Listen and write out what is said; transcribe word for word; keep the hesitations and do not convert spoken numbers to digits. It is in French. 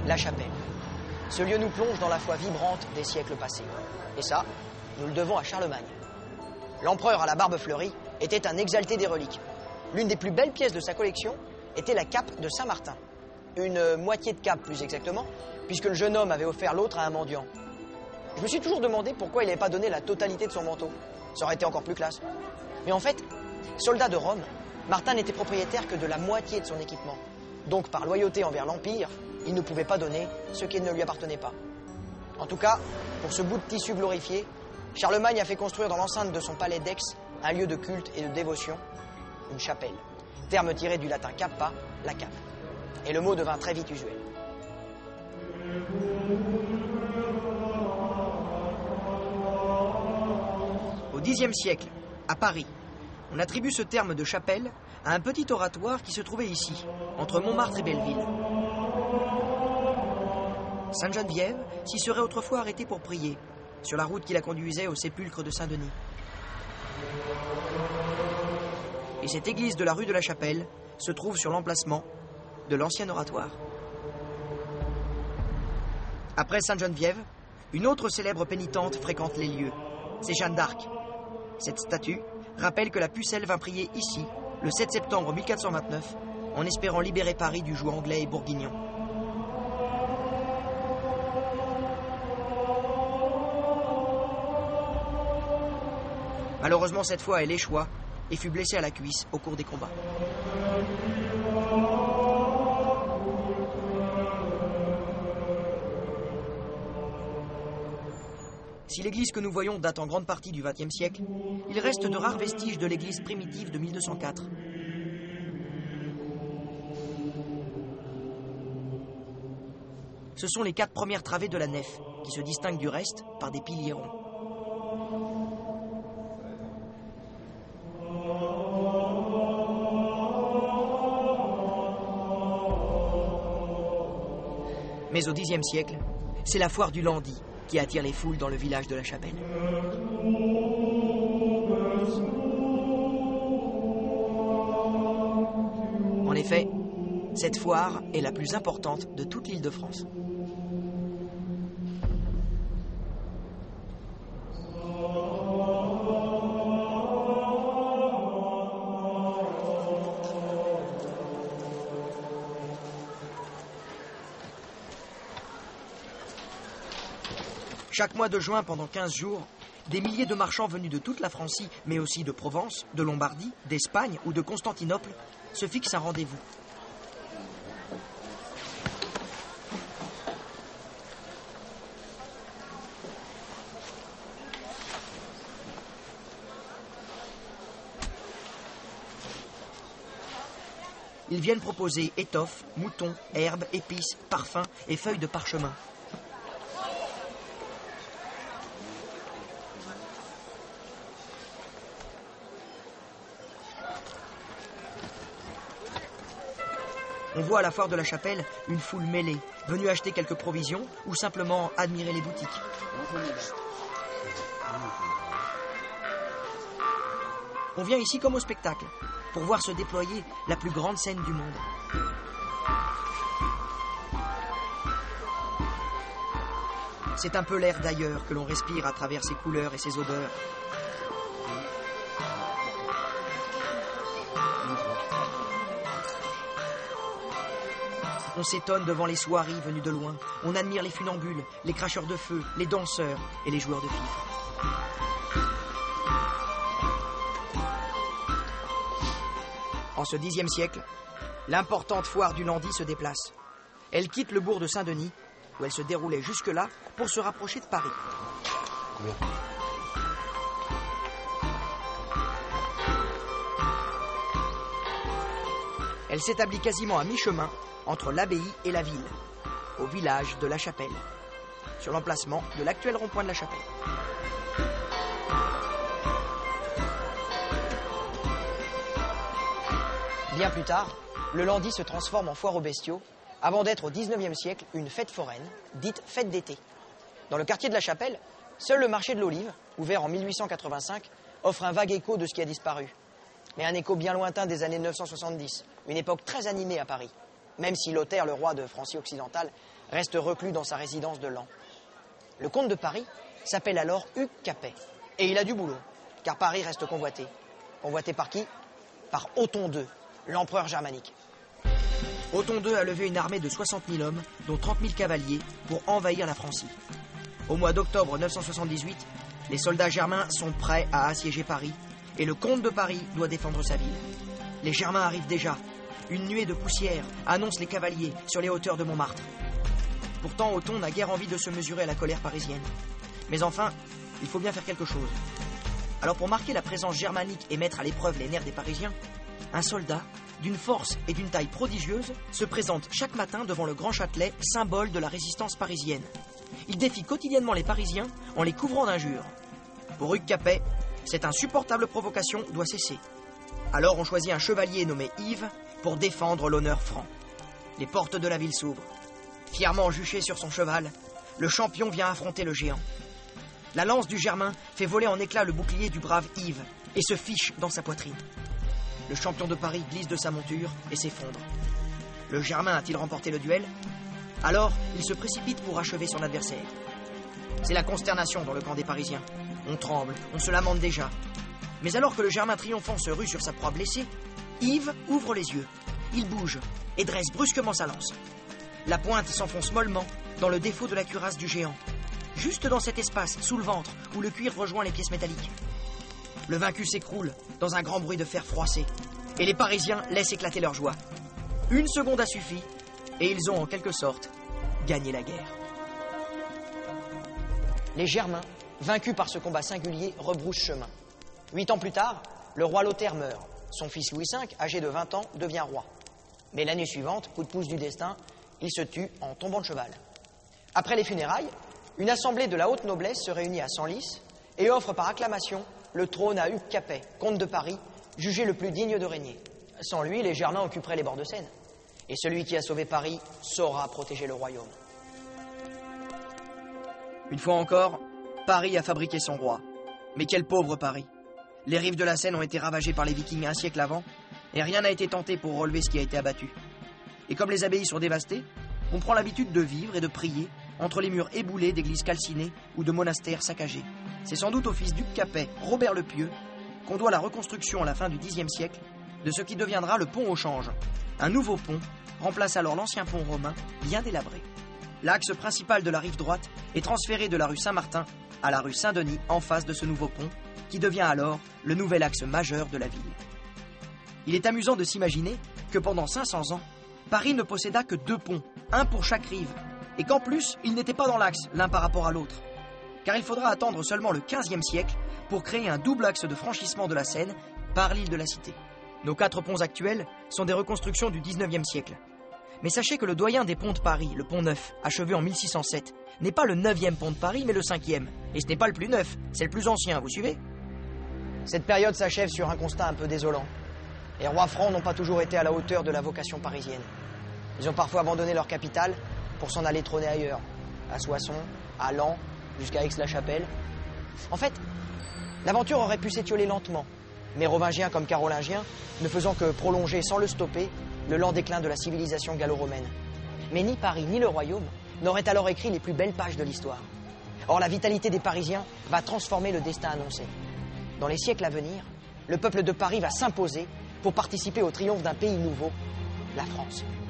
La Chapelle. Ce lieu nous plonge dans la foi vibrante des siècles passés. Et ça, nous le devons à Charlemagne. L'empereur à la barbe fleurie était un exalté des reliques. L'une des plus belles pièces de sa collection était la cape de Saint-Martin. Une moitié de cape, plus exactement, puisque le jeune homme avait offert l'autre à un mendiant. Je me suis toujours demandé pourquoi il n'avait pas donné la totalité de son manteau. Ça aurait été encore plus classe. Mais en fait, soldat de Rome, Martin n'était propriétaire que de la moitié de son équipement. Donc, par loyauté envers l'Empire, il ne pouvait pas donner ce qui ne lui appartenait pas. En tout cas, pour ce bout de tissu glorifié, Charlemagne a fait construire dans l'enceinte de son palais d'Aix un lieu de culte et de dévotion, une chapelle. Terme tiré du latin cappa, la cape. Et le mot devint très vite usuel. Au Xe siècle, à Paris, on attribue ce terme de chapelle à un petit oratoire qui se trouvait ici, entre Montmartre et Belleville. Sainte Geneviève s'y serait autrefois arrêtée pour prier, sur la route qui la conduisait au sépulcre de Saint-Denis. Et cette église de la rue de la Chapelle se trouve sur l'emplacement de l'ancien oratoire. Après Sainte-Geneviève, une autre célèbre pénitente fréquente les lieux. C'est Jeanne d'Arc. Cette statue rappelle que la pucelle vint prier ici, le sept septembre mille quatre cent vingt-neuf, en espérant libérer Paris du joug anglais et bourguignon. Malheureusement, cette fois, elle échoua et fut blessée à la cuisse au cours des combats. Si l'église que nous voyons date en grande partie du vingtième siècle, il reste de rares vestiges de l'église primitive de mille deux cent quatre. Ce sont les quatre premières travées de la nef, qui se distinguent du reste par des piliers ronds. Mais au Xe siècle, c'est la foire du Landy qui attire les foules dans le village de la Chapelle. En effet, cette foire est la plus importante de toute l'Île-de-France. Chaque mois de juin, pendant quinze jours, des milliers de marchands venus de toute la Francie, mais aussi de Provence, de Lombardie, d'Espagne ou de Constantinople, se fixent un rendez-vous. Ils viennent proposer étoffes, moutons, herbes, épices, parfums et feuilles de parchemin. On voit à la foire de la Chapelle une foule mêlée, venue acheter quelques provisions ou simplement admirer les boutiques. On vient ici comme au spectacle, pour voir se déployer la plus grande scène du monde. C'est un peu l'air d'ailleurs que l'on respire à travers ses couleurs et ses odeurs. On s'étonne devant les soieries venues de loin. On admire les funambules, les cracheurs de feu, les danseurs et les joueurs de fifre. En ce Xe siècle, l'importante foire du Landy se déplace. Elle quitte le bourg de Saint-Denis, où elle se déroulait jusque-là, pour se rapprocher de Paris. Combien ? Elle s'établit quasiment à mi-chemin entre l'abbaye et la ville, au village de la Chapelle, sur l'emplacement de l'actuel rond-point de la Chapelle. Bien plus tard, le Landy se transforme en foire aux bestiaux, avant d'être au dix-neuvième siècle une fête foraine, dite fête d'été. Dans le quartier de la Chapelle, seul le marché de l'Olive, ouvert en mille huit cent quatre-vingt-cinq, offre un vague écho de ce qui a disparu. Mais un écho bien lointain des années neuf cent soixante-dix, une époque très animée à Paris, même si Lothaire, le roi de Francie occidentale, reste reclus dans sa résidence de Laon. Le comte de Paris s'appelle alors Hugues Capet. Et il a du boulot, car Paris reste convoité. Convoité par qui? Par Othon deux, l'empereur germanique. Othon deux a levé une armée de soixante mille hommes, dont trente mille cavaliers, pour envahir la Francie. Au mois d'octobre neuf cent soixante-dix-huit, les soldats germains sont prêts à assiéger Paris, et le comte de Paris doit défendre sa ville. Les Germains arrivent déjà. Une nuée de poussière annonce les cavaliers sur les hauteurs de Montmartre. Pourtant, Othon n'a guère envie de se mesurer à la colère parisienne. Mais enfin, il faut bien faire quelque chose. Alors pour marquer la présence germanique et mettre à l'épreuve les nerfs des Parisiens, un soldat, d'une force et d'une taille prodigieuse, se présente chaque matin devant le Grand Châtelet, symbole de la résistance parisienne. Il défie quotidiennement les Parisiens en les couvrant d'injures. Pour Hugues Capet, cette insupportable provocation doit cesser. Alors on choisit un chevalier nommé Yves pour défendre l'honneur franc. Les portes de la ville s'ouvrent. Fièrement juché sur son cheval, le champion vient affronter le géant. La lance du Germain fait voler en éclats le bouclier du brave Yves et se fiche dans sa poitrine. Le champion de Paris glisse de sa monture et s'effondre. Le Germain a-t-il remporté le duel? Alors, il se précipite pour achever son adversaire. C'est la consternation dans le camp des Parisiens. On tremble, on se lamente déjà. Mais alors que le Germain triomphant se rue sur sa proie blessée, Yves ouvre les yeux. Il bouge et dresse brusquement sa lance. La pointe s'enfonce mollement dans le défaut de la cuirasse du géant, juste dans cet espace, sous le ventre, où le cuir rejoint les pièces métalliques. Le vaincu s'écroule dans un grand bruit de fer froissé, et les Parisiens laissent éclater leur joie. Une seconde a suffi, et ils ont en quelque sorte gagné la guerre. Les Germains, vaincus par ce combat singulier, rebroussent chemin. Huit ans plus tard, le roi Lothaire meurt. Son fils Louis cinq, âgé de vingt ans, devient roi. Mais l'année suivante, coup de pouce du destin, il se tue en tombant de cheval. Après les funérailles, une assemblée de la haute noblesse se réunit à Senlis et offre par acclamation le trône à Hugues Capet, comte de Paris, jugé le plus digne de régner. Sans lui, les Germains occuperaient les bords de Seine. Et celui qui a sauvé Paris saura protéger le royaume. Une fois encore, Paris a fabriqué son roi. Mais quel pauvre Paris! Les rives de la Seine ont été ravagées par les Vikings un siècle avant, et rien n'a été tenté pour relever ce qui a été abattu. Et comme les abbayes sont dévastées, on prend l'habitude de vivre et de prier entre les murs éboulés d'églises calcinées ou de monastères saccagés. C'est sans doute au fils d'Hugues Capet, Robert le Pieux, qu'on doit la reconstruction à la fin du dixième siècle de ce qui deviendra le pont au Change. Un nouveau pont remplace alors l'ancien pont romain bien délabré. L'axe principal de la rive droite est transféré de la rue Saint-Martin à la rue Saint-Denis en face de ce nouveau pont, qui devient alors le nouvel axe majeur de la ville. Il est amusant de s'imaginer que pendant cinq cents ans, Paris ne posséda que deux ponts, un pour chaque rive, et qu'en plus, ils n'étaient pas dans l'axe, l'un par rapport à l'autre. Car il faudra attendre seulement le quinzième siècle pour créer un double axe de franchissement de la Seine par l'île de la Cité. Nos quatre ponts actuels sont des reconstructions du dix-neuvième siècle. Mais sachez que le doyen des ponts de Paris, le pont Neuf, achevé en mille six cent sept, n'est pas le neuvième pont de Paris, mais le cinquième. Et ce n'est pas le plus neuf, c'est le plus ancien, vous suivez? Cette période s'achève sur un constat un peu désolant. Les rois francs n'ont pas toujours été à la hauteur de la vocation parisienne. Ils ont parfois abandonné leur capitale pour s'en aller trôner ailleurs, à Soissons, à Laon, jusqu'à Aix-la-Chapelle. En fait, l'aventure aurait pu s'étioler lentement, mérovingiens comme carolingiens, ne faisant que prolonger sans le stopper le lent déclin de la civilisation gallo-romaine. Mais ni Paris ni le royaume n'auraient alors écrit les plus belles pages de l'histoire. Or, la vitalité des Parisiens va transformer le destin annoncé. Dans les siècles à venir, le peuple de Paris va s'imposer pour participer au triomphe d'un pays nouveau, la France.